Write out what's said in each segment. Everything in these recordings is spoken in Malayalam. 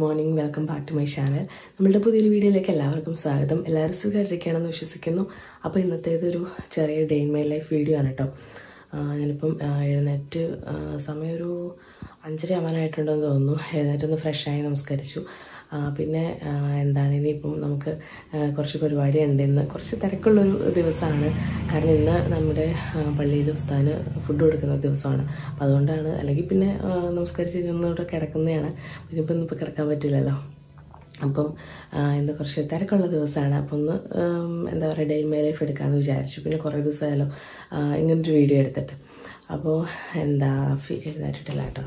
morning, welcome back to my channel. നമ്മളുടെ പുതിയൊരു വീഡിയോയിലേക്ക് എല്ലാവർക്കും സ്വാഗതം. എല്ലാവരും സുഖമായിട്ടിരിക്കുകയാണെന്ന് വിശ്വസിക്കുന്നു. അപ്പോൾ ഇന്നത്തേതൊരു ചെറിയ day in my life video ആണ് കേട്ടോ. ഞാനിപ്പം എഴുന്നേറ്റ് സമയം ഒരു 5:30 ആവാനായിട്ടുണ്ടെന്ന് തോന്നുന്നു. എഴുന്നേറ്റൊന്ന് ഫ്രഷായി നമസ്കരിച്ചു. പിന്നെ എന്താണ് ഇനിയിപ്പം നമുക്ക് കുറച്ച് പരിപാടി ഉണ്ട്. ഇന്ന് കുറച്ച് തിരക്കുള്ളൊരു ദിവസമാണ്. കാരണം ഇന്ന് നമ്മുടെ പള്ളിയിൽ ഉസ്താദിന് ഫുഡ് കൊടുക്കുന്ന ദിവസമാണ്. അപ്പം അതുകൊണ്ടാണ്, അല്ലെങ്കിൽ പിന്നെ നമസ്കരിച്ച് ഇന്നൂടെ കിടക്കുന്നതാണ്. ഇനിയിപ്പോൾ ഇന്നിപ്പോൾ കിടക്കാൻ പറ്റില്ലല്ലോ. അപ്പം ഇന്ന് കുറച്ച് തിരക്കുള്ള ദിവസമാണ്. അപ്പം ഒന്ന് എന്താ പറയുക, ഡേ ഇൻ മൈ ലൈഫ് എടുക്കാമെന്ന് വിചാരിച്ചു. പിന്നെ കുറേ ദിവസമായാലും ഇങ്ങനൊരു വീഡിയോ എടുത്തിട്ട്. അപ്പോൾ എന്താ എഴുന്നേറ്റിട്ടില്ല കേട്ടോ,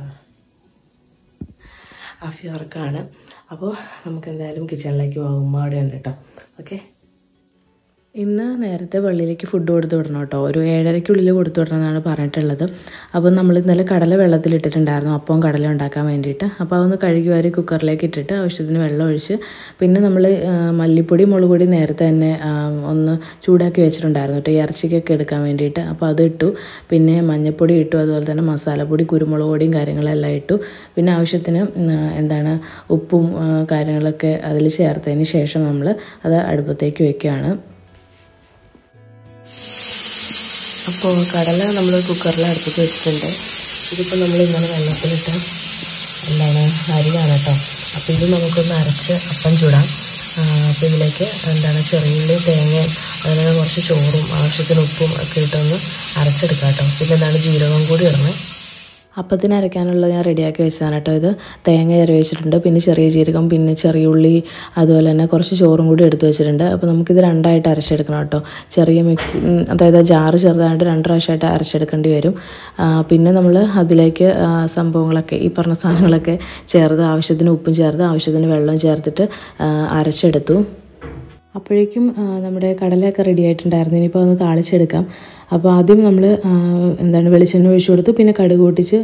ആഫി ഉറക്കമാണ്. അപ്പോൾ നമുക്ക് എന്തായാലും കിച്ചണിലേക്ക് പോകും. ഉമ്മ അവിടെ ഉണ്ട് കേട്ടോ. ഓക്കെ, ഇന്ന് നേരത്തെ പള്ളിയിലേക്ക് ഫുഡ് കൊടുത്തു വിടണം കേട്ടോ. ഒരു 7:30-ക്കുള്ളിൽ കൊടുത്തു വിടണം എന്നാണ് പറഞ്ഞിട്ടുള്ളത്. അപ്പോൾ നമ്മൾ ഇന്നലെ കടല വെള്ളത്തിലിട്ടിട്ടുണ്ടായിരുന്നു, അപ്പം കടല ഉണ്ടാക്കാൻ വേണ്ടിയിട്ട്. അപ്പോൾ അതൊന്ന് കഴുകി വാരി കുക്കറിലേക്ക് ഇട്ടിട്ട് ആവശ്യത്തിന് വെള്ളം ഒഴിച്ച്, പിന്നെ നമ്മൾ മല്ലിപ്പൊടി മുളക് പൊടി നേരത്തെ തന്നെ ഒന്ന് ചൂടാക്കി വെച്ചിട്ടുണ്ടായിരുന്നു കേട്ടോ, ഈ ഇറച്ചിക്കൊക്കെ എടുക്കാൻ വേണ്ടിയിട്ട്. അപ്പോൾ അത് ഇട്ടു. പിന്നെ മഞ്ഞൾപ്പൊടി ഇട്ടു, അതുപോലെ തന്നെ മസാലപ്പൊടി, കുരുമുളക് പൊടിയും കാര്യങ്ങളെല്ലാം ഇട്ടു. പിന്നെ ആവശ്യത്തിന് എന്താണ് ഉപ്പും കാര്യങ്ങളൊക്കെ അതിൽ ചേർത്തതിന് ശേഷം നമ്മൾ അത് അടുപ്പത്തേക്ക് വയ്ക്കുകയാണ്. അപ്പോൾ കടല നമ്മൾ കുക്കറിൽ അടുപ്പത്ത് വെച്ചിട്ടുണ്ട്. ഇതിപ്പോൾ നമ്മൾ ഇങ്ങനെ വെള്ളത്തിലിട്ട് എന്താണ് അരിയാണ് കേട്ടോ. അപ്പോൾ ഇത് നമുക്കൊന്ന് അരച്ച് അപ്പം ചൂടാം. അപ്പോൾ ഇതിലേക്ക് എന്താണ് ചെറിയുള്ളി, തേങ്ങയും അങ്ങനെ കുറച്ച് ചോറും ആവശ്യത്തിന് ഉപ്പും ഒക്കെ ഇട്ടൊന്ന് അരച്ചെടുക്കാം കേട്ടോ. പിന്നെ എന്താണ് ജീരകം കൂടി ഇടണം. അപ്പത്തിന് അരയ്ക്കാനുള്ളത് ഞാൻ റെഡിയാക്കി വെച്ചതാണ് കേട്ടോ. ഇത് തേങ്ങ അരി വെച്ചിട്ടുണ്ട്, പിന്നെ ചെറിയ ജീരകം, പിന്നെ ചെറിയ ഉള്ളി, അതുപോലെ തന്നെ കുറച്ച് ചോറും കൂടി എടുത്ത് വെച്ചിട്ടുണ്ട്. അപ്പോൾ നമുക്കിത് രണ്ടായിട്ട് അരച്ചെടുക്കണം കേട്ടോ. ചെറിയ മിക്സി, അതായത് ജാറ് ചെറുതായിട്ട് 2 പ്രാവശ്യമായിട്ട് അരച്ചെടുക്കേണ്ടി വരും. പിന്നെ നമ്മൾ അതിലേക്ക് സംഭവങ്ങളൊക്കെ, ഈ പറഞ്ഞ സാധനങ്ങളൊക്കെ ചേർത്ത് ആവശ്യത്തിന് ഉപ്പും ചേർത്ത് ആവശ്യത്തിന് വെള്ളം ചേർത്തിട്ട് അരച്ചെടുത്തു. അപ്പോഴേക്കും നമ്മുടെ കടലയൊക്കെ റെഡി ആയിട്ടുണ്ടായിരുന്നു. ഇനിയിപ്പോൾ ഒന്ന് താളിച്ചെടുക്കാം. അപ്പോൾ ആദ്യം നമ്മൾ എന്താണ് വെളിച്ചെണ്ണ ഒഴിച്ചു കൊടുത്തു. പിന്നെ കടുക് പൊട്ടിച്ച്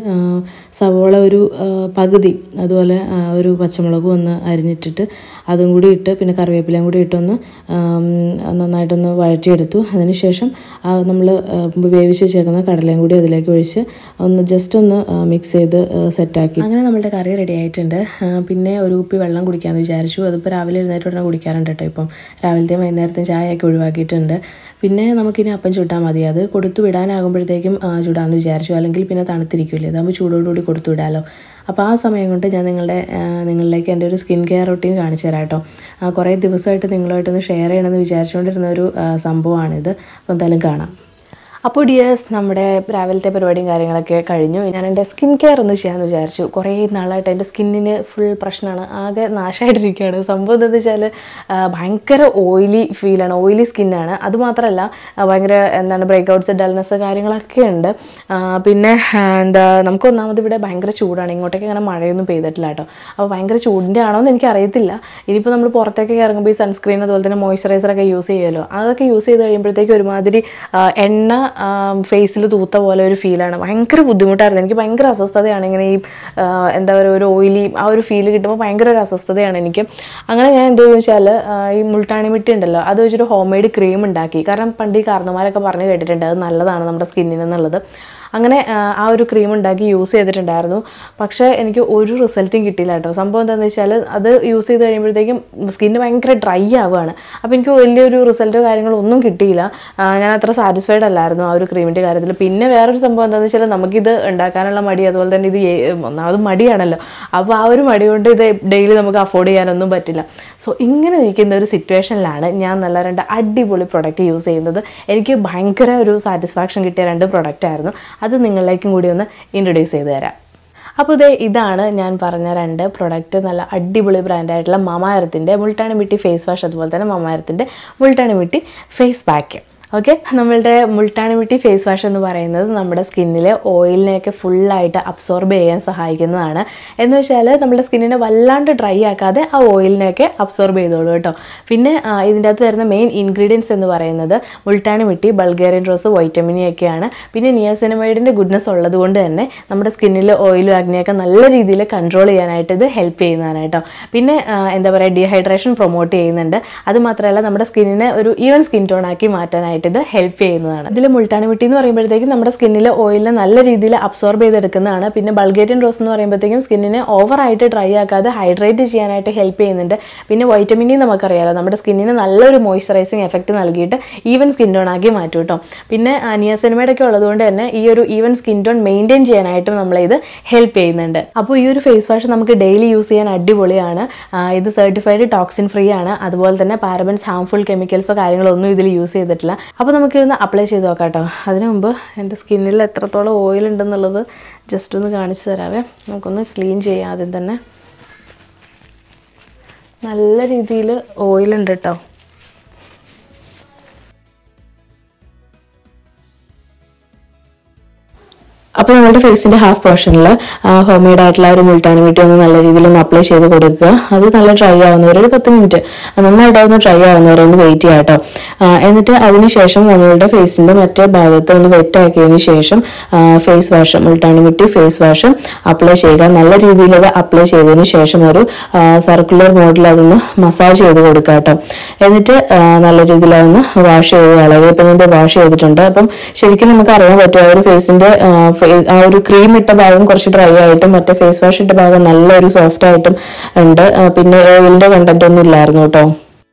സവോള ഒരു പകുതി, അതുപോലെ ഒരു പച്ചമുളകും ഒന്ന് അരിഞ്ഞിട്ടിട്ട് അതും കൂടി ഇട്ട്, പിന്നെ കറിവേപ്പിലയും കൂടി ഇട്ടൊന്ന് നന്നായിട്ടൊന്ന് വഴറ്റിയെടുത്തു. അതിനുശേഷം നമ്മൾ വേവിച്ച് വെച്ചേക്കുന്ന കടലയും കൂടി അതിലേക്ക് ഒഴിച്ച് ഒന്ന് ജസ്റ്റ് ഒന്ന് മിക്സ് ചെയ്ത് സെറ്റാക്കി. അങ്ങനെ നമ്മളുടെ കറി റെഡി ആയിട്ടുണ്ട്. പിന്നെ ഒരു കുപ്പി വെള്ളം കുടിക്കാമെന്ന് വിചാരിച്ചു. അതിപ്പോൾ രാവിലെ എഴുന്നേറ്റ് ഉടനെ കുടിക്കാറുണ്ട് കേട്ടോ. ഇപ്പം രാവിലത്തെയും വൈകുന്നേരത്തെയും ചായയൊക്കെ ഒഴിവാക്കിയിട്ടുണ്ട്. പിന്നെ നമുക്കിനി അപ്പം ചുട്ടാൽ മതി. അത് കൊടുത്തു വിടാനാകുമ്പോഴത്തേക്കും ചൂടാമെന്ന് വിചാരിച്ചു. അല്ലെങ്കിൽ പിന്നെ തണുത്തിരിക്കില്ലേ, അതാകുമ്പോൾ ചൂടോടുകൂടി കൊടുത്തു വിടാമല്ലോ. അപ്പോൾ ആ സമയം കൊണ്ട് ഞാൻ നിങ്ങളിലേക്ക് എൻ്റെ ഒരു സ്കിൻ കെയർ റൊട്ടീൻ കാണിച്ചു തരാം കേട്ടോ. കുറേ ദിവസമായിട്ട് നിങ്ങളുമായിട്ടൊന്ന് ഷെയർ ചെയ്യണമെന്ന് വിചാരിച്ചുകൊണ്ടിരുന്ന ഒരു സംഭവമാണിത്. അപ്പോൾ എന്തായാലും കാണാം. അപ്പോൾ ഡിയേഴ്സ്, നമ്മുടെ രാവിലത്തെ പരിപാടിയും കാര്യങ്ങളൊക്കെ കഴിഞ്ഞു. ഞാൻ എൻ്റെ സ്കിൻ കെയർ ഒന്ന് ചെയ്യാമെന്ന് വിചാരിച്ചു. കുറേ നാളായിട്ട് എൻ്റെ സ്കിന്നിന് ഫുൾ പ്രശ്നമാണ്, ആകെ നാശമായിട്ടിരിക്കുകയാണ്. സംഭവം എന്താണെന്ന് വെച്ചാൽ ഭയങ്കര ഓയിലി ഫീലാണ്, ഓയിലി സ്കിന്നാണ്. അതുമാത്രമല്ല ഭയങ്കര എന്താണ് ബ്രേക്ക്ഔട്ട്സ്, ഡൾനെസ് കാര്യങ്ങളൊക്കെ ഉണ്ട്. പിന്നെ എന്താ, നമുക്ക് ഒന്നാമത് ഇവിടെ ഭയങ്കര ചൂടാണ്. ഇങ്ങോട്ടേക്ക് അങ്ങനെ മഴയൊന്നും പെയ്തിട്ടില്ല കേട്ടോ. അപ്പോൾ ഭയങ്കര ചൂടിൻ്റെ ആണോ എന്ന് എനിക്കറിയത്തില്ല. ഇനിയിപ്പോൾ നമ്മൾ പുറത്തേക്ക് ഇറങ്ങുമ്പോൾ ഈ സൺസ്ക്രീൻ അതുപോലെ തന്നെ മോയ്സ്ചറൈസറൊക്കെ യൂസ് ചെയ്യുമല്ലോ. അതൊക്കെ യൂസ് ചെയ്ത് കഴിയുമ്പോഴത്തേക്ക് ഒരുമാതിരി എണ്ണ ഫേസിൽ തൂത്ത പോലെ ഒരു ഫീലാണ്. ഭയങ്കര ബുദ്ധിമുട്ടായിരുന്നു. എനിക്ക് ഭയങ്കര അസ്വസ്ഥതയാണ് ഇങ്ങനെ ഈ എന്താ പറയുക, ഒരു ഓയിലി ആ ഒരു ഫീൽ കിട്ടുമ്പോൾ ഭയങ്കര ഒരു അസ്വസ്ഥതയാണ് എനിക്ക്. അങ്ങനെ ഞാൻ എന്താണെന്ന് വെച്ചാൽ ഈ മുൾട്ടാണി മിട്ടി ഉണ്ടല്ലോ, അത് വെച്ചൊരു ഹോം മെയ്ഡ് ക്രീം ഉണ്ടാക്കി. കാരണം പണ്ട് ഈ കാരണന്മാരൊക്കെ പറഞ്ഞു കേട്ടിട്ടുണ്ട് അത് നല്ലതാണ് നമ്മുടെ സ്കിന്നിനെന്നുള്ളത്. അങ്ങനെ ആ ഒരു ക്രീം ഉണ്ടാക്കി യൂസ് ചെയ്തിട്ടുണ്ടായിരുന്നു. പക്ഷേ എനിക്ക് ഒരു റിസൾട്ടും കിട്ടിയില്ല കേട്ടോ. സംഭവം എന്താണെന്ന് വെച്ചാൽ അത് യൂസ് ചെയ്ത് കഴിയുമ്പോഴത്തേക്കും സ്കിന്ന് ഭയങ്കര ഡ്രൈ ആവുകയാണ്. അപ്പോൾ എനിക്ക് വലിയൊരു റിസൾട്ടോ കാര്യങ്ങളോ ഒന്നും കിട്ടിയില്ല. ഞാൻ അത്ര സാറ്റിസ്ഫൈഡ് അല്ലായിരുന്നു ആ ഒരു ക്രീമിൻ്റെ കാര്യത്തിൽ. പിന്നെ വേറൊരു സംഭവം എന്താണെന്ന് വെച്ചാൽ നമുക്കിത് ഉണ്ടാക്കാനുള്ള മടി, അതുപോലെ തന്നെ ഇത് ഒന്നാമത് മടിയാണല്ലോ. അപ്പോൾ ആ ഒരു മടി കൊണ്ട് ഇത് ഡെയിലി നമുക്ക് അഫോർഡ് ചെയ്യാനൊന്നും പറ്റില്ല. സോ ഇങ്ങനെ നിൽക്കുന്ന ഒരു സിറ്റുവേഷനിലാണ് ഞാൻ നല്ല 2 അടിപൊളി പ്രൊഡക്റ്റ് യൂസ് ചെയ്യുന്നത്. എനിക്ക് ഭയങ്കര ഒരു സാറ്റിസ്ഫാക്ഷൻ കിട്ടിയ 2 പ്രൊഡക്റ്റ് ആയിരുന്നു. അത് നിങ്ങളിലേക്കും കൂടി ഒന്ന് ഇൻട്രൊഡ്യൂസ് ചെയ്ത് തരാം. അപ്പോൾ ഇതാണ് ഞാൻ പറഞ്ഞ 2 പ്രൊഡക്റ്റ്. നല്ല അടിപൊളി ബ്രാൻഡായിട്ടുള്ള മമാഎർത്തിൻ്റെ മുൾട്ടാനി മിട്ടി ഫേസ് വാഷ്, അതുപോലെ തന്നെ മമാഎർത്തിൻ്റെ Multani mitti face pack. Okay, നമ്മളുടെ മുൾട്ടാനി മിട്ടി ഫേസ് വാഷ് എന്ന് പറയുന്നത് നമ്മുടെ സ്കിന്നിലെ ഓയിലിനെയൊക്കെ ഫുള്ളായിട്ട് അബ്സോർബ് ചെയ്യാൻ സഹായിക്കുന്നതാണ്. എന്ന് വെച്ചാൽ നമ്മുടെ സ്കിന്നിനെ വല്ലാണ്ട് ഡ്രൈ ആക്കാതെ ആ ഓയിലിനെയൊക്കെ അബ്സോർബ് ചെയ്തോളൂ കേട്ടോ. പിന്നെ ഇതിൻ്റെ അകത്ത് വരുന്ന മെയിൻ ഇൻഗ്രീഡിയൻസ് എന്ന് പറയുന്നത് Multani mitti, Bulgarian rose, vitamin E ഒക്കെയാണ്. പിന്നെ നിയാസിനമൈഡിൻ്റെ ഗുഡ്നെസ് ഉള്ളത് കൊണ്ട് തന്നെ നമ്മുടെ സ്കിന്നിലെ ഓയിലും ആഗ്നിയൊക്കെ നല്ല രീതിയിൽ കൺട്രോൾ ചെയ്യാനായിട്ട് ഇത് ഹെൽപ്പ് ചെയ്യുന്നതാണ് കേട്ടോ. പിന്നെ എന്താ പറയുക, ഡീഹൈഡ്രേഷൻ പ്രൊമോട്ട് ചെയ്യുന്നുണ്ട്. അതുമാത്രമല്ല നമ്മുടെ സ്കിന്നിനെ ഒരു ഈവൻ സ്കിൻ ടോൺ ആക്കി മാറ്റാനായിട്ട് ചെയ്യാനായിട്ട് ഇത് ഹെൽപ്പ് ചെയ്യുന്നതാണ്. ഇതിൽ മുൾട്ടാനി മിട്ടി എന്ന് പറയുമ്പോഴത്തേക്കും നമ്മുടെ സ്കിന്നിൽ ഓയിലിനെ നല്ല രീതിയിൽ അബ്സോർബ് ചെയ്തെടുക്കുന്നതാണ്. പിന്നെ ബൾഗേറിയൻ റോസ് എന്ന് പറയുമ്പോഴത്തേക്കും സ്കിന്നിനെ ഓവറായിട്ട് ഡ്രൈ ആക്കാതെ ഹൈഡ്രേറ്റ് ചെയ്യാനായിട്ട് ഹെൽപ്പ് ചെയ്യുന്നുണ്ട്. പിന്നെ വൈറ്റമിൻ ഇ നമുക്കറിയാലോ നമ്മുടെ സ്കിന്നിന് നല്ലൊരു മോയ്സ്ചറൈസിങ് എഫക്റ്റ് നൽകിയിട്ട് ഈവൻ സ്കിൻ ടോൺ ആക്കി മാറ്റും കേട്ടോ. പിന്നെ നിയാസിനമൈഡ് ഒക്കെ ഉള്ളതുകൊണ്ട് തന്നെ ഈ ഒരു ഈവൻ സ്കിൻ ടോൺ മെയിൻറ്റെയിൻ ചെയ്യാനായിട്ടും നമ്മളിത് ഹെൽപ്പ് ചെയ്യുന്നുണ്ട്. അപ്പോൾ ഈ ഒരു ഫേസ് വാഷ് നമുക്ക് ഡെയിലി യൂസ് ചെയ്യാൻ അടിപൊളിയാണ്. ഇത് സർട്ടിഫൈഡ് ടോക്സിൻ ഫ്രീ ആണ്. അതുപോലെ തന്നെ പാരബൻസ് ഹാംഫുൾ കെമിക്കൽസോ കാര്യങ്ങളോ ഒന്നും ഇതിൽ യൂസ് ചെയ്തിട്ടില്ല. അപ്പോൾ നമുക്കിതൊന്ന് അപ്ലൈ ചെയ്ത് നോക്കാം കേട്ടോ. അതിനു മുമ്പ് എൻ്റെ സ്കിന്നിൽ എത്രത്തോളം ഓയിൽ ഉണ്ടെന്നുള്ളത് ജസ്റ്റ് ഒന്ന് കാണിച്ചു തരാവേ. നമുക്കൊന്ന് ക്ലീൻ ചെയ്യാം. ആദ്യം തന്നെ നല്ല രീതിയിൽ ഓയിലുണ്ട് കേട്ടോ. അപ്പോൾ നമ്മുടെ ഫേസിൻ്റെ ഹാഫ് പോർഷനിൽ ഹോം മെയ്ഡ് ആയിട്ടുള്ള ഒരു മുൾട്ടാനി മിട്ടി ഒന്ന് നല്ല രീതിയിൽ ഒന്ന് അപ്ലൈ ചെയ്ത് കൊടുക്കുക. അത് നല്ല ഡ്രൈ ആവുന്നവർ ഒരു 10 മിനിറ്റ് നന്നായിട്ടൊന്ന് ഡ്രൈ ആവുന്നവരെ ഒന്ന് വെയിറ്റ് ചെയ്യാം കേട്ടോ. എന്നിട്ട് അതിനുശേഷം നമ്മളുടെ ഫേസിൻ്റെ മറ്റേ ഭാഗത്ത് ഒന്ന് വെറ്റ് ആക്കിയതിന് ശേഷം face wash Multani mitti face wash apply ചെയ്യുക. നല്ല രീതിയിൽ അത് അപ്ലൈ ചെയ്തതിന് ശേഷം ഒരു സർക്കുലർ മോഡിൽ അതൊന്ന് മസാജ് ചെയ്ത് കൊടുക്കുക കേട്ടോ. എന്നിട്ട് നല്ല രീതിയിൽ അതൊന്ന് വാഷ് ചെയ്ത് കളയുക. ഇപ്പം ഞാൻ വാഷ് ചെയ്തിട്ടുണ്ട്. അപ്പം ശരിക്കും നമുക്ക് അറിയാൻ പറ്റും ആ ഒരു ഫേസിൻ്റെ ആ ഒരു ക്രീം ഇട്ട ഭാഗം കുറച്ച് ഡ്രൈ ആയിട്ടും മറ്റേ ഫേസ് വാഷ് ഇട്ട ഭാഗം നല്ലൊരു സോഫ്റ്റ് ആയിട്ടും ഉണ്ട്. പിന്നെ ഓയിലിന്റെ കണ്ടന്റ് ഒന്നും ഇല്ലായിരുന്നു കേട്ടോ.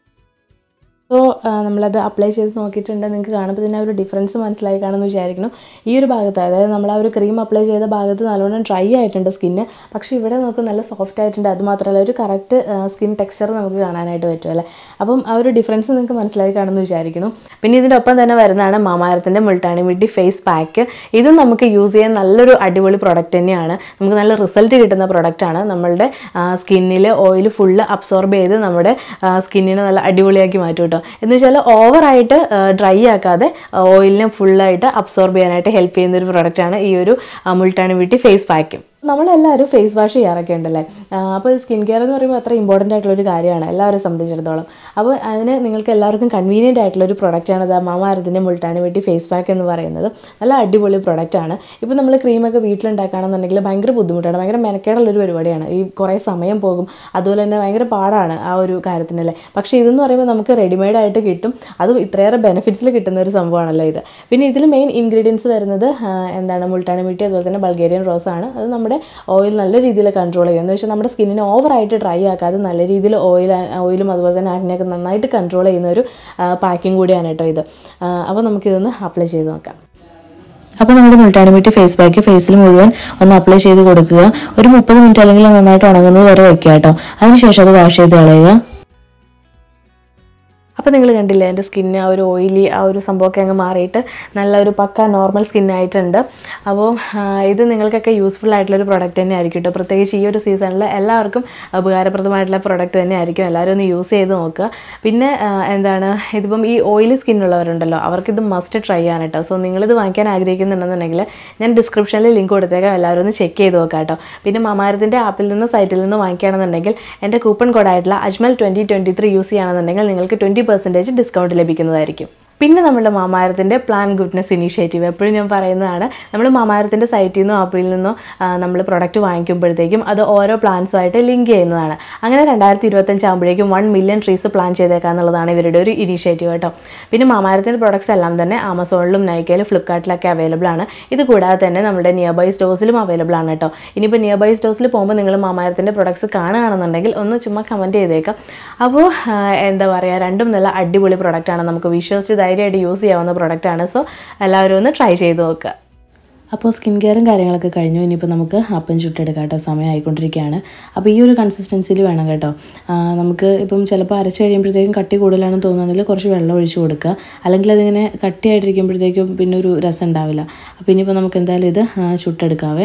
സോ നമ്മളത് അപ്ലൈ ചെയ്ത് നോക്കിയിട്ടുണ്ട്. നിങ്ങൾക്ക് കാണുമ്പോൾ തന്നെ ഒരു ഡിഫറൻസ് മനസ്സിലായി കാണുമെന്ന് വിചാരിക്കണം. ഈ ഒരു ഭാഗത്ത് അതായത് നമ്മൾ ആ ഒരു ക്രീം അപ്ലൈ ചെയ്ത ഭാഗത്ത് നല്ലോണം ഡ്രൈ ആയിട്ടുണ്ട് സ്കിന്ന്. പക്ഷേ ഇവിടെ നമുക്ക് നല്ല സോഫ്റ്റ് ആയിട്ടുണ്ട്. അതുമാത്രമല്ല ഒരു കറക്റ്റ് സ്കിൻ ടെക്സ്ചർ നമുക്ക് കാണാനായിട്ട് പറ്റും അല്ലേ. അപ്പം ആ ഒരു ഡിഫറൻസ് നിങ്ങൾക്ക് മനസ്സിലായി കാണുമെന്ന് വിചാരിക്കണം. പിന്നെ ഇതിൻ്റെ ഒപ്പം തന്നെ വരുന്നതാണ് മമാഎർത്തിൻ്റെ മുൾട്ടാനി മിട്ടി ഫേസ് പാക്ക്. ഇതും നമുക്ക് യൂസ് ചെയ്യാൻ നല്ലൊരു അടിപൊളി പ്രൊഡക്റ്റ് തന്നെയാണ്. നമുക്ക് നല്ല റിസൾട്ട് കിട്ടുന്ന പ്രൊഡക്റ്റാണ്. നമ്മളുടെ സ്കിന്നിൽ ഓയിൽ ഫുള്ള് അബ്സോർബ് ചെയ്ത് നമ്മുടെ സ്കിന്നിനെ നല്ല അടിപൊളിയാക്കി മാറ്റും കേട്ടോ. എന്ന് വെച്ചാൽ ഓവറായിട്ട് ഡ്രൈ ആക്കാതെ ഓയിലിനെ ഫുള്ളായിട്ട് അബ്സോർബ് ചെയ്യാനായിട്ട് ഹെൽപ്പ് ചെയ്യുന്ന ഒരു പ്രൊഡക്റ്റാണ് ഈ ഒരു മുൾട്ടാനി മിട്ടി ഫേസ് പാക്ക്. നമ്മളെല്ലാവരും ഫേസ് വാഷ് ചെയ്യാറൊക്കെ ഉണ്ടല്ലേ. അപ്പോൾ സ്കിൻ കെയർ എന്ന് പറയുമ്പോൾ അത്ര ഇമ്പോർട്ടൻ്റ് ആയിട്ടുള്ളൊരു കാര്യമാണ് എല്ലാവരും സംബന്ധിച്ചിടത്തോളം. അപ്പോൾ അതിന് നിങ്ങൾക്ക് എല്ലാവർക്കും കൺവീനിയൻ്റ് ആയിട്ടുള്ളൊരു പ്രൊഡക്റ്റാണ് ഇത് മമാഎർത്തിൻ്റെ മുൾട്ടാനി മിട്ടി ഫേസ് പാക്ക് എന്ന് പറയുന്നത്. നല്ല അടിപൊളി പ്രൊഡക്റ്റാണ്. ഇപ്പോൾ നമ്മൾ ക്രീമൊക്കെ വീട്ടിലുണ്ടാക്കുകയാണെന്നുണ്ടെങ്കിൽ ഭയങ്കര ബുദ്ധിമുട്ടാണ്, ഭയങ്കര മെനക്കേടുള്ളൊരു പരിപാടിയാണ്. ഈ കുറേ സമയം പോകും, അതുപോലെ തന്നെ ഭയങ്കര പാടാണ് ആ ഒരു കാര്യത്തിനല്ലേ. പക്ഷേ ഇതെന്ന് പറയുമ്പോൾ നമുക്ക് റെഡിമെയ്ഡ് ആയിട്ട് കിട്ടും. അതും ഇത്രയേറെ ബെനിഫിറ്റ്സിൽ കിട്ടുന്ന ഒരു സംഭവമാണല്ലോ ഇത്. പിന്നെ ഇതിൽ മെയിൻ ഇൻഗ്രീഡിയൻസ് വരുന്നത് മുൾട്ടാനി മിട്ടി അതുപോലെ തന്നെ ബൾഗേറിയൻ റോസ് ആണ്. അത് നമ്മുടെ ഓയിൽ നല്ല രീതിയിൽ കൺട്രോൾ ചെയ്യും. എന്ന് വെച്ചാൽ നമ്മുടെ സ്കിന്നിനെ ഓവറായിട്ട് ഡ്രൈ ആക്കാതെ നല്ല രീതിയിൽ ഓയിലും അതുപോലെ തന്നെ ആക്നെയൊക്കെ നന്നായിട്ട് കൺട്രോൾ ചെയ്യുന്ന ഒരു പാക്കിംഗ് കൂടിയാണ് കേട്ടോ ഇത്. അപ്പോൾ നമുക്കിതൊന്ന് അപ്ലൈ ചെയ്ത് നോക്കാം. അപ്പോൾ നമ്മുടെ മുൾട്ടാനി മിട്ടി ഫേസ് പാക്ക് ഫേസിൽ മുഴുവൻ ഒന്ന് അപ്ലൈ ചെയ്ത് കൊടുക്കുക. ഒരു 30 മിനിറ്റ് അല്ലെങ്കിൽ നന്നായിട്ട് ഉണങ്ങുന്നത് വരെ വയ്ക്കുക കേട്ടോ. അതിനുശേഷം അത് വാഷ് ചെയ്ത് കളയുക. അപ്പോൾ നിങ്ങൾ കണ്ടില്ലേ എൻ്റെ സ്കിന്ന് ആ ഒരു ഓയിലി ആ ഒരു സംഭവമൊക്കെ അങ്ങ് മാറിയിട്ട് നല്ലൊരു പക്ക നോർമൽ സ്കിന്നായിട്ടുണ്ട്. അപ്പോൾ ഇത് നിങ്ങൾക്കൊക്കെ യൂസ്ഫുൾ ആയിട്ടുള്ളൊരു പ്രൊഡക്റ്റ് തന്നെ ആയിരിക്കും കേട്ടോ. പ്രത്യേകിച്ച് ഈ ഒരു സീസണിൽ എല്ലാവർക്കും ഉപകാരപ്രദമായിട്ടുള്ള പ്രൊഡക്റ്റ് തന്നെ ആയിരിക്കും. എല്ലാവരും ഒന്ന് യൂസ് ചെയ്ത് നോക്കുക. പിന്നെ ഇതിപ്പം ഈ ഓയിലി സ്കിന്നുള്ളവരുണ്ടല്ലോ അവർക്കിത് മസ്റ്റ് ട്രൈ ചെയ്യാൻ കേട്ടോ. സോ നിങ്ങളിത് വാങ്ങിക്കാൻ ആഗ്രഹിക്കുന്നുണ്ടെന്നുണ്ടെങ്കിൽ ഞാൻ ഡിസ്ക്രിപ്ഷനിൽ ലിങ്ക് കൊടുത്തേക്കാം. എല്ലാവരും ഒന്ന് ചെക്ക് ചെയ്ത് നോക്കാം കേട്ടോ. പിന്നെ മമാഎർത്തിൻ്റെ ആപ്പിൽ നിന്ന് സൈറ്റിൽ നിന്ന് വാങ്ങിക്കുകയാണെന്നുണ്ടെങ്കിൽ എൻ്റെ കൂപ്പൺ കോഡായിട്ടുള്ള അജ്മൽ 2023 യൂസ് ചെയ്യുകയാണെന്നുണ്ടെങ്കിൽ നിങ്ങൾക്ക് 20% ഡിസ്കൗണ്ട് ലഭിക്കുന്നതായിരിക്കും. പിന്നെ നമ്മുടെ മമാഎർത്തിൻ്റെ പ്ലാൻ ഗുഡ്നെസ് ഇനീഷ്യേറ്റീവ് എപ്പോഴും ഞാൻ പറയുന്നതാണ്. നമ്മൾ മമാഎർത്തിൻ്റെ സൈറ്റിൽ നിന്നോ ആപ്പിൽ നിന്നോ നമ്മൾ പ്രൊഡക്റ്റ് വാങ്ങിക്കുമ്പോഴത്തേക്കും അത് ഓരോ പ്ലാൻസുമായിട്ട് ലിങ്ക് ചെയ്യുന്നതാണ്. അങ്ങനെ 2025 ആകുമ്പോഴേക്കും 1 മില്യൺ ട്രീസ് പ്ലാൻ ചെയ്തേക്കാന്നുള്ളതാണ് ഇവരുടെ ഒരു ഇനീഷ്യേറ്റീവ് കേട്ടോ. പിന്നെ മമാഎർത്തിൻ്റെ പ്രൊഡക്ട്സ് എല്ലാം തന്നെ ആമസോണിലും നൈക്കയിലും ഫ്ലിപ്കാർട്ടിലൊക്കെ അവൈലബിൾ ആണ്. ഇത് കൂടാതെ തന്നെ നമ്മുടെ നിയർ ബൈ സ്റ്റോഴ്സിലും അവൈലബിൾ ആണ് കേട്ടോ. ഇനിയിപ്പോൾ നിയർ ബൈ സ്റ്റോഴ്സിൽ പോകുമ്പോൾ നിങ്ങൾ മമാഎർത്തിൻ്റെ പ്രൊഡക്ട്സ് കാണുകയാണെന്നുണ്ടെങ്കിൽ ഒന്ന് ചുമ്മാ കമൻറ്റ് ചെയ്തേക്കാം. അപ്പോൾ രണ്ടും നല്ല അടിപൊളി പ്രൊഡക്റ്റാണ്. നമുക്ക് വിശ്വസിച്ച് ധൈര്യമായിട്ട് യൂസ് ചെയ്യാവുന്ന പ്രൊഡക്റ്റാണ്. സോ എല്ലാവരും ഒന്ന് ട്രൈ ചെയ്ത് നോക്കുക. അപ്പോൾ സ്കിൻ കെയറും കാര്യങ്ങളൊക്കെ കഴിഞ്ഞു. ഇനിയിപ്പോൾ നമുക്ക് അപ്പം ചുട്ടെടുക്കാം കേട്ടോ. സമയം ആയിക്കൊണ്ടിരിക്കുകയാണ്. അപ്പോൾ ഈ ഒരു കൺസിസ്റ്റൻസിയിൽ വേണം കേട്ടോ. നമുക്ക് ഇപ്പം ചിലപ്പോൾ അരച്ച് കഴിയുമ്പോഴത്തേക്കും കട്ടി കൂടുതലാണെന്ന് തോന്നുകയാണെങ്കിൽ കുറച്ച് വെള്ളം ഒഴിച്ച് കൊടുക്കുക. അല്ലെങ്കിൽ അതിങ്ങനെ കട്ടിയായിട്ടിരിക്കുമ്പോഴത്തേക്കും പിന്നെ ഒരു രസം ഉണ്ടാവില്ല. അപ്പോൾ ഇനിയിപ്പോൾ നമുക്ക് എന്തായാലും ഇത് ചുട്ടെടുക്കാവേ.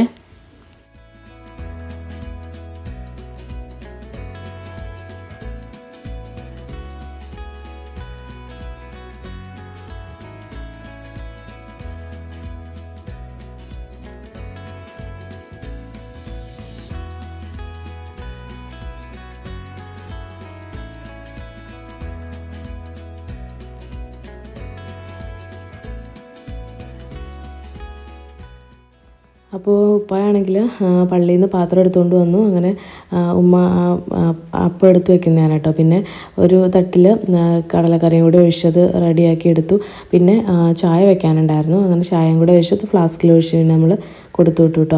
അപ്പോൾ ഉപ്പായാണെങ്കിൽ പള്ളിയിൽ നിന്ന് പാത്രം എടുത്തുകൊണ്ട് വന്നു. അങ്ങനെ ഉമ്മ അപ്പം എടുത്ത് വെക്കുന്നതാണ് കേട്ടോ. പിന്നെ ഒരു തട്ടിൽ കടലക്കറിയും കൂടി ഒഴിച്ചത് റെഡിയാക്കി എടുത്തു. പിന്നെ ചായ വെക്കാനുണ്ടായിരുന്നു. അങ്ങനെ ചായയും കൂടെ ഒഴിച്ചത് ഫ്ലാസ്കിൽ ഒഴിച്ച് നമ്മൾ കൊടുത്തു വിട്ടു കേട്ടോ.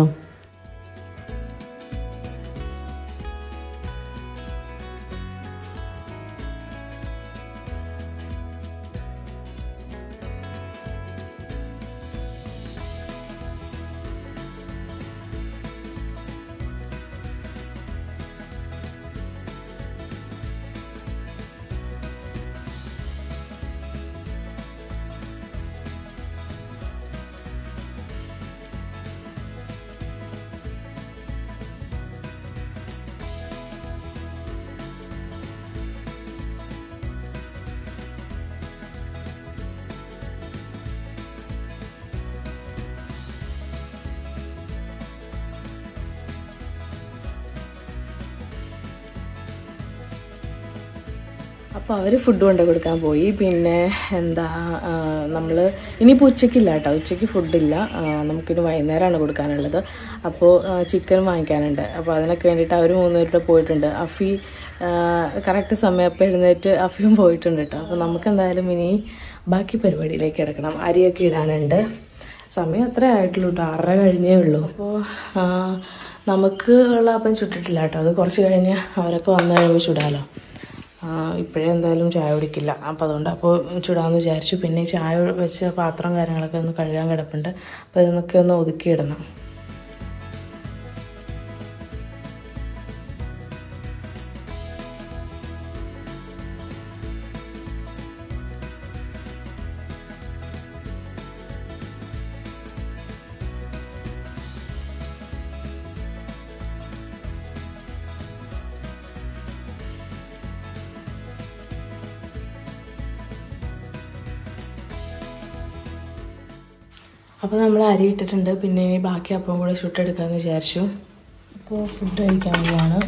അപ്പോൾ അവർ ഫുഡ് കൊണ്ട് കൊടുക്കാൻ പോയി. പിന്നെ നമ്മൾ ഇനിയിപ്പോൾ ഉച്ചയ്ക്കില്ല കേട്ടോ, ഉച്ചയ്ക്ക് ഫുഡില്ല. നമുക്കിനി വൈകുന്നേരമാണ് കൊടുക്കാനുള്ളത്. അപ്പോൾ ചിക്കൻ വാങ്ങിക്കാനുണ്ട്. അപ്പോൾ അതിനൊക്കെ വേണ്ടിയിട്ട് അവർ 3 പേരുടെ പോയിട്ടുണ്ട്. അഫി കറക്റ്റ് സമയപ്പോൾ എഴുന്നേറ്റ് അഫിയും പോയിട്ടുണ്ട് കേട്ടോ. അപ്പോൾ നമുക്ക് എന്തായാലും ഇനി ബാക്കി പരിപാടിയിലേക്ക് കിടക്കണം. അരിയൊക്കെ ഇടാനുണ്ട്. സമയം അത്ര ആയിട്ടുള്ളൂ കേട്ടോ, 6:30 കഴിഞ്ഞേ ഉള്ളൂ. അപ്പോൾ നമുക്ക് ഉള്ള അപ്പം ചുട്ടിട്ടില്ല കേട്ടോ, അത് കുറച്ച് കഴിഞ്ഞ് അവരൊക്കെ വന്നു കഴിയുമ്പോൾ ചുടാലോ. ഇപ്പോഴേ എന്തായാലും ചായ കുടിക്കില്ല. അപ്പോൾ അതുകൊണ്ട് ചുടാമെന്ന് വിചാരിച്ചു. പിന്നെ ചായ വെച്ച പാത്രം കാര്യങ്ങളൊക്കെ ഒന്ന് കഴുകാൻ കിടപ്പുണ്ട്. അപ്പോൾ ഇതൊക്കെ ഒന്ന് ഒതുക്കിയിടണം. അപ്പോൾ നമ്മൾ അരി ഇട്ടിട്ടുണ്ട്. പിന്നെ ബാക്കി അപ്പം കൂടെ ചുട്ടെടുക്കാമെന്ന് വിചാരിച്ചു. അപ്പോൾ ഫുഡ് കഴിക്കാൻ പോവാണ്.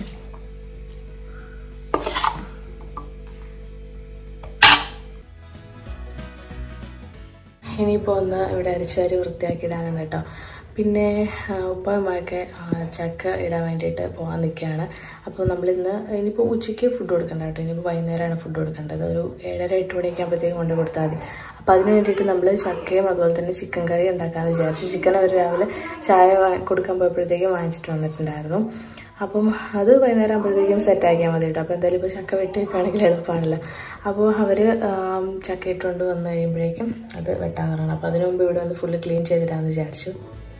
ഇനിയിപ്പോൾ ഒന്ന് ഇവിടെ അടിച്ചുവാരി വൃത്തിയാക്കി ഇടാനാണ് കേട്ടോ. പിന്നെ ഉപ്പയുമ്മയൊക്കെ ചക്ക ഇടാൻ വേണ്ടിയിട്ട് പോകാൻ നിൽക്കുകയാണ്. അപ്പോൾ ഇനിയിപ്പോൾ ഉച്ചയ്ക്ക് ഫുഡ് കൊടുക്കണ്ട കേട്ടോ, ഇനിയിപ്പോൾ വൈകുന്നേരമാണ് ഫുഡ് കൊടുക്കേണ്ടത്. ഒരു 7:30-8 മണിയൊക്കെ ആകുമ്പോഴത്തേക്കും കൊണ്ട് കൊടുത്താൽ മതി. അപ്പോൾ അതിന് വേണ്ടിയിട്ട് നമ്മൾ ചക്കയും അതുപോലെ തന്നെ ചിക്കൻ കറി ഉണ്ടാക്കാമെന്ന് വിചാരിച്ചു. ചിക്കൻ അവർ രാവിലെ ചായ കൊടുക്കാൻ പോയപ്പോഴത്തേക്കും വാങ്ങിച്ചിട്ട് വന്നിട്ടുണ്ടായിരുന്നു. അപ്പം അത് വൈകുന്നേരം ആകുമ്പോഴത്തേക്കും സെറ്റാക്കിയാൽ മതി കേട്ടോ. അപ്പോൾ എന്തായാലും ഇപ്പോൾ ചക്ക വെട്ടി വെക്കുകയാണെങ്കിൽ എളുപ്പമാണല്ലോ. അപ്പോൾ അവർ ചക്ക ഇട്ടുകൊണ്ട് വന്നു കഴിയുമ്പോഴേക്കും അത് വെട്ടാൻ തുടങ്ങണം. അപ്പോൾ അതിന് മുമ്പ് ഇവിടെ വന്ന് ഫുള്ള് ക്ലീൻ ചെയ്തിട്ടാണെന്ന് വിചാരിച്ചു.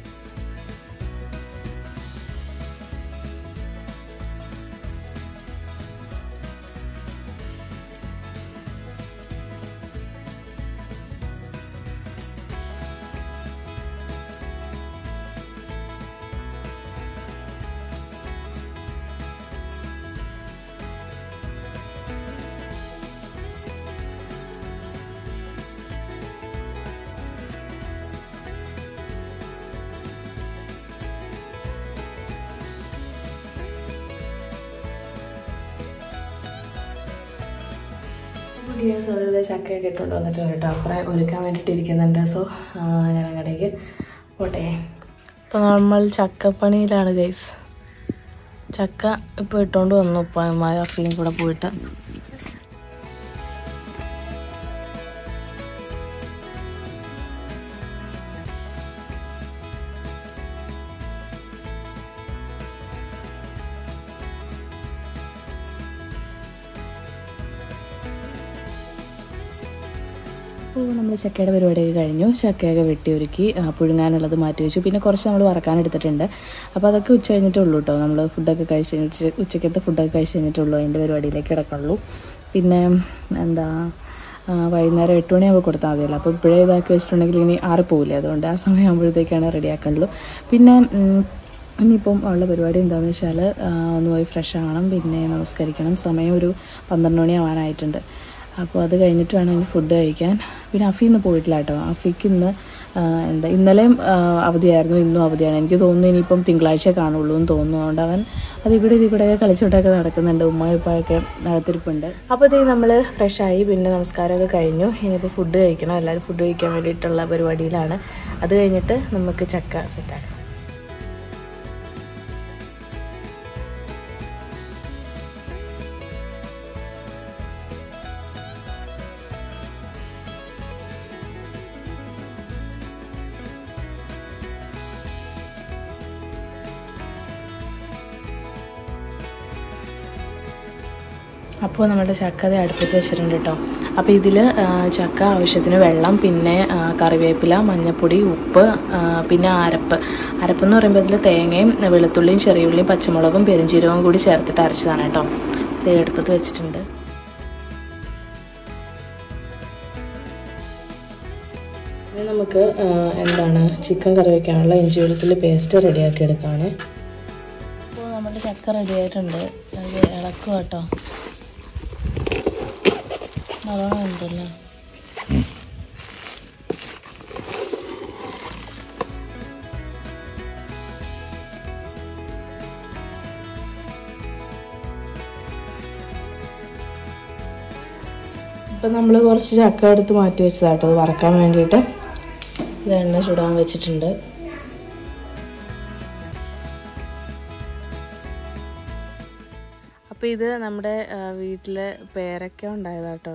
ഡിയേഴ്സ് അവരുടെ ചക്കയൊക്കെ ഇട്ടുകൊണ്ട് വന്നിട്ടുണ്ട് കേട്ടോ. അപ്പുറം ഒരുക്കാൻ വേണ്ടിയിട്ട് ഇരിക്കുന്നുണ്ട്. സോ ഞാൻ അങ്ങോട്ടേക്ക് പോട്ടെ. ഇപ്പോൾ നമ്മൾ ചക്കപ്പണിയിലാണ് ഗൈസ്. ചക്ക ഇപ്പോൾ ഇട്ടുകൊണ്ട് വന്നു ഉപ്പായും അഫിയും കൂടെ പോയിട്ട്. അപ്പോൾ നമ്മൾ ചക്കയുടെ പരിപാടിയൊക്കെ കഴിഞ്ഞു. ചക്കയൊക്കെ വെട്ടി ഒരുക്കി പുഴുങ്ങാനുള്ളത് മാറ്റി വെച്ചു. പിന്നെ കുറച്ച് നമ്മൾ വറക്കാനെടുത്തിട്ടുണ്ട്. അപ്പോൾ അതൊക്കെ ഉച്ച കഴിഞ്ഞിട്ടുള്ളൂ കേട്ടോ. നമ്മൾ ഫുഡൊക്കെ കഴിച്ച് ഉച്ചക്കത്തെ ഫുഡൊക്കെ കഴിച്ച് കഴിഞ്ഞിട്ടുള്ളൂ അതിൻ്റെ പരിപാടിയിലേക്ക് കിടക്കുള്ളൂ. പിന്നെ വൈകുന്നേരം 8 മണിയാകുമ്പോൾ കൊടുത്താൽ മതിയല്ലോ. അപ്പോൾ ഇപ്പോഴേ ഇതാക്കി വെച്ചിട്ടുണ്ടെങ്കിൽ ഇനി ആറിപ്പോവില്ലേ, അതുകൊണ്ട് ആ സമയമാകുമ്പോഴത്തേക്കാണ് റെഡിയാക്കുള്ളൂ. പിന്നെ ഇനിയിപ്പം ഉള്ള പരിപാടി എന്താണെന്ന് വെച്ചാൽ ഒന്ന് പോയി ഫ്രഷ് ആവണം, പിന്നെ നമസ്കരിക്കണം. സമയം ഒരു 12 മണിയാവാനായിട്ടുണ്ട്. അപ്പോൾ അത് കഴിഞ്ഞിട്ട് വേണം ഇനി ഫുഡ് കഴിക്കാൻ. പിന്നെ അഫി ഇന്ന് പോയിട്ടില്ല കേട്ടോ. അഫിക്ക് ഇന്ന് ഇന്നലെയും അവധിയായിരുന്നു, ഇന്നും അവധിയാണ്. എനിക്ക് തോന്നുന്നു ഇനിയിപ്പം തിങ്കളാഴ്ച കാണുള്ളൂ എന്ന് തോന്നുന്നു. അതുകൊണ്ട് അവൻ അത് ഇവിടെയൊക്കെ കളിച്ചോട്ടൊക്കെ നടക്കുന്നുണ്ട്. ഉമ്മായിപ്പൊക്കെ അകത്തിരിപ്പുണ്ട്. അപ്പോൾ ഇത് നമ്മൾ ഫ്രഷായി, പിന്നെ നമസ്കാരമൊക്കെ കഴിഞ്ഞു. ഇനിയിപ്പോൾ ഫുഡ് കഴിക്കണം. എല്ലാവരും ഫുഡ് കഴിക്കാൻ വേണ്ടിയിട്ടുള്ള പരിപാടിയിലാണ്. അത് കഴിഞ്ഞിട്ട് നമുക്ക് ചക്ക സെറ്റാക്കാം. അപ്പോൾ നമ്മുടെ ചക്ക അത് അടുപ്പത്ത് വെച്ചിട്ടുണ്ട് കേട്ടോ. അപ്പോൾ ഇതിൽ ചക്ക ആവശ്യത്തിന് വെള്ളം, പിന്നെ കറിവേപ്പില, മഞ്ഞൾപ്പൊടി, ഉപ്പ്, പിന്നെ അരപ്പെന്ന് പറയുമ്പോൾ ഇതിൽ തേങ്ങയും വെളുത്തുള്ളിയും ചെറിയുള്ളിയും പച്ചമുളകും പെരുംജീരകവും കൂടി ചേർത്തിട്ട് അരച്ചതാണ് കേട്ടോ. ഇത് അടുപ്പത്ത് വെച്ചിട്ടുണ്ട്. ഇനി നമുക്ക് ചിക്കൻ കറി വയ്ക്കാനുള്ള ഇഞ്ചി വെളുത്തുള്ളി പേസ്റ്റ് റെഡിയാക്കി എടുക്കുകയാണ്. അപ്പോൾ നമ്മുടെ ചക്ക റെഡി ആയിട്ടുണ്ട്. അത് ഇളക്കുക കേട്ടോ. നല്ലോണം ഉണ്ടല്ലോ. ഇപ്പം നമ്മൾ കുറച്ച് ചക്ക എടുത്ത് മാറ്റി വെച്ചതാട്ടോ, അത് വറക്കാൻ വേണ്ടിയിട്ട്. ഇത് എണ്ണ ചൂടാൻ വെച്ചിട്ടുണ്ട്. അപ്പോൾ ഇത് നമ്മുടെ വീട്ടിലെ പേരക്ക ഉണ്ടായതാട്ടോ.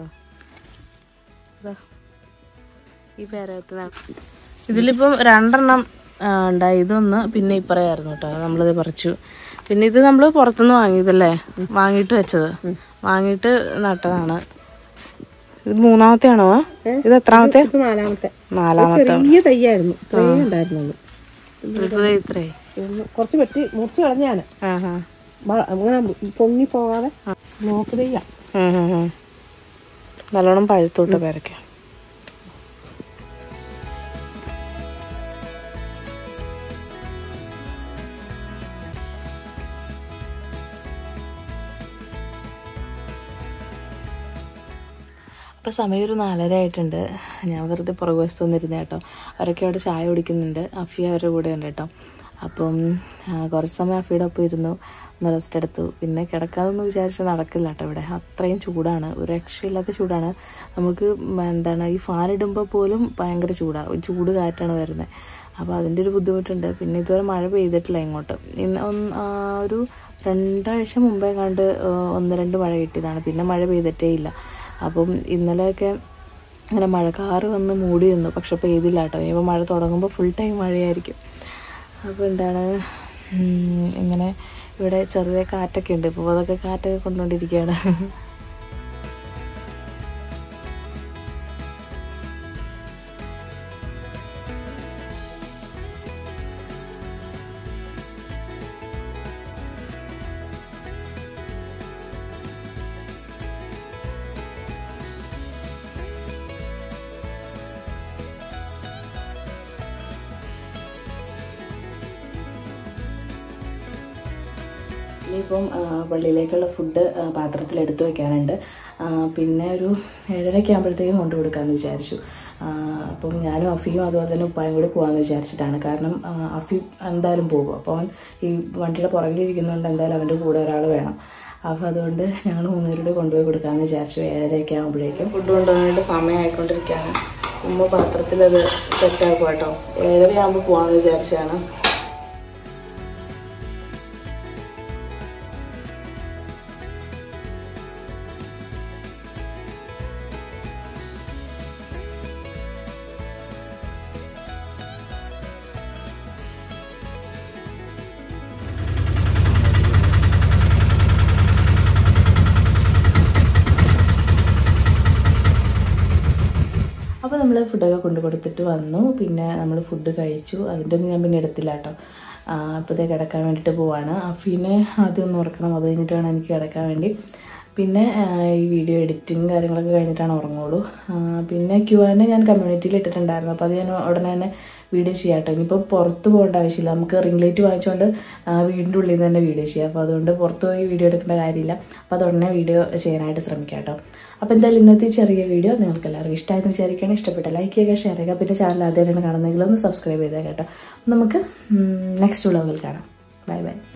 ഈ പേരകത്ത് ഇതിലിപ്പം 2 എണ്ണം ഉണ്ടായി. ഇതൊന്ന് പിന്നെ ഇപ്പറയായിരുന്നു കേട്ടോ, നമ്മളിത് പറിച്ചു. പിന്നെ ഇത് നമ്മൾ പുറത്തുനിന്ന് വാങ്ങിയതല്ലേ, വാങ്ങിയിട്ട് വെച്ചത്, വാങ്ങിയിട്ട് നട്ടതാണ്. ഇത് 3ാമത്തെ ആണോ? ഇത് എത്രാമത്തെ? 4ാമത്തെ. തയ്യായിരുന്നു ഇത്രേ കുറച്ച് വെട്ടി മുറിച്ച് കളഞ്ഞാണ്. അങ്ങനെ പൊങ്ങി പോകാതെ നോക്ക് തയ്യ. നല്ലോണം പഴുത്തോട്ട് പേരക്ക. അപ്പോൾ സമയം ഒരു 4:30 ആയിട്ടുണ്ട്. ഞാൻ വെറുതെ പുറകുവശത്ത് വന്നിരുന്നേ കേട്ടോ. അവരൊക്കെ അവിടെ ചായ കുടിക്കുന്നുണ്ട്. അഫി അവരുടെ കൂടെ ഉണ്ട് കേട്ടോ. അപ്പം കുറച്ച് സമയം അഫിയുടെ ഒപ്പം ഇരുന്നു, ഒന്ന് റെസ്റ്റ് എടുത്തു. പിന്നെ കിടക്കാമെന്ന് വിചാരിച്ചാൽ നടക്കില്ല കേട്ടോ. ഇവിടെ അത്രയും ചൂടാണ്, ഒരു രക്ഷയില്ലാത്ത ചൂടാണ്. നമുക്ക് ഈ ഫാൻ ഇടുമ്പോൾ പോലും ഭയങ്കര ചൂട് കാറ്റാണ് വരുന്നത്. അപ്പോൾ അതിൻ്റെ ഒരു ബുദ്ധിമുട്ടുണ്ട്. പിന്നെ ഇതുവരെ മഴ പെയ്തിട്ടില്ല ഇങ്ങോട്ട്. ഒരു 2 ആഴ്ച മുമ്പേ കണ്ട് 1-2 മഴ കിട്ടിയതാണ്. പിന്നെ മഴ പെയ്തിട്ടേ ഇല്ല. അപ്പം ഇന്നലെയൊക്കെ അങ്ങനെ മഴക്കാറ് വന്ന് മൂടി നിന്നു, പക്ഷെ പെയ്തില്ല കേട്ടോ. ഇനിയിപ്പോൾ മഴ തുടങ്ങുമ്പോൾ ഫുൾ ടൈം മഴയായിരിക്കും. അപ്പോൾ ഇങ്ങനെ ഇവിടെ ചെറിയ കാറ്റൊക്കെ ഉണ്ട്. ഇപ്പോൾ അതൊക്കെ കാറ്റൊക്കെ കൊണ്ടുകൊണ്ടിരിക്കുകയാണ്. ഇനിയിപ്പം പള്ളിയിലേക്കുള്ള ഫുഡ് പാത്രത്തിൽ എടുത്തു വയ്ക്കാനുണ്ട്. പിന്നെ ഒരു 7:30 ആകുമ്പോഴത്തേക്കും കൊണ്ടു കൊടുക്കാമെന്ന് വിചാരിച്ചു. അപ്പം ഞാനും അഫിയും അതുപോലെ തന്നെ ഉപ്പായും കൂടി പോകാമെന്ന് വിചാരിച്ചിട്ടാണ്. കാരണം അഫി എന്തായാലും പോകും. അപ്പോൾ അവൻ ഈ വണ്ടിയുടെ പുറകിലിരിക്കുന്നതുകൊണ്ട് എന്തായാലും അവൻ്റെ കൂടെ ഒരാൾ വേണം. അപ്പോൾ അതുകൊണ്ട് ഞങ്ങൾ 3 പേരുടെ കൊണ്ടുപോയി കൊടുക്കാമെന്ന് വിചാരിച്ചു. 7:30 ആകുമ്പോഴേക്കും ഫുഡ് കൊണ്ടുപോകാനായിട്ട് സമയമായിക്കൊണ്ടിരിക്കുകയാണ്. ഉമ്മ പാത്രത്തിലത് സെറ്റാക്കും കേട്ടോ. 7:30 ആകുമ്പോൾ പോകാമെന്ന് വിചാരിച്ചാണ്. അപ്പോൾ നമ്മൾ ഫുഡൊക്കെ കൊണ്ടു കൊടുത്തിട്ട് വന്നു. പിന്നെ നമ്മൾ ഫുഡ് കഴിച്ചു. അതിൻ്റെ ഒന്നും ഞാൻ പിന്നെ എടുത്തില്ല കേട്ടോ. അപ്പോഴത്തേക്ക് കിടക്കാൻ വേണ്ടിയിട്ട് പോവാണ്. അഫീനെ ആദ്യം ഒന്ന് ഉറക്കണം, അത് കഴിഞ്ഞിട്ട് വേണം എനിക്ക് കിടക്കാൻ വേണ്ടി. പിന്നെ ഈ വീഡിയോ എഡിറ്റിങ് കാര്യങ്ങളൊക്കെ കഴിഞ്ഞിട്ടാണ് ഉറങ്ങുള്ളൂ. പിന്നെ Q&A ഞാൻ കമ്മ്യൂണിറ്റിയിൽ ഇട്ടിട്ടുണ്ടായിരുന്നു. അപ്പോൾ അത് ഞാൻ ഉടനെ തന്നെ വീഡിയോ ചെയ്യാം കേട്ടോ. ഇനിയിപ്പോൾ പുറത്ത് പോകേണ്ട ആവശ്യമില്ല, നമുക്ക് റിംഗ് ലൈറ്റ് വാങ്ങിച്ചുകൊണ്ട് വീടിൻ്റെ ഉള്ളിൽ നിന്ന് തന്നെ വീഡിയോ ചെയ്യാം. അപ്പോൾ അതുകൊണ്ട് പുറത്ത് പോയി വീഡിയോ എടുക്കേണ്ട കാര്യമില്ല. അപ്പോൾ അത് ഉടനെ വീഡിയോ ചെയ്യാനായിട്ട് ശ്രമിക്കാം കേട്ടോ. അപ്പോൾ എന്തായാലും ഇന്നത്തെ ചെറിയ വീഡിയോ നിങ്ങൾക്ക് എല്ലാവർക്കും ഇഷ്ടമായെന്ന് വിചാരിക്കുകയാണ്. ഇഷ്ടപ്പെട്ട ലൈക്ക് ചെയ്യുക, ഷെയർ ചെയ്യുക. പിന്നെ ചാനൽ ആദ്യമായിട്ടാണ് കാണുന്നതെങ്കിൽ ഒന്ന് സബ്സ്ക്രൈബ് ചെയ്തേക്കാം കേട്ടോ. നമുക്ക് നെക്സ്റ്റ് വ്ളോഗിൽ കാണാം. Bye by.